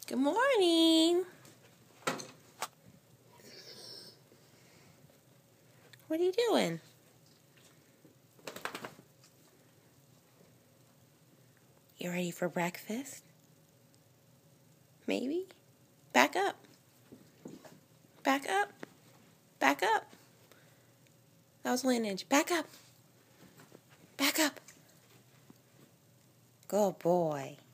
Good morning. What are you doing? You ready for breakfast? Maybe? Back up. Back up. Back up. That was only an inch. Back up. Back up. Good boy.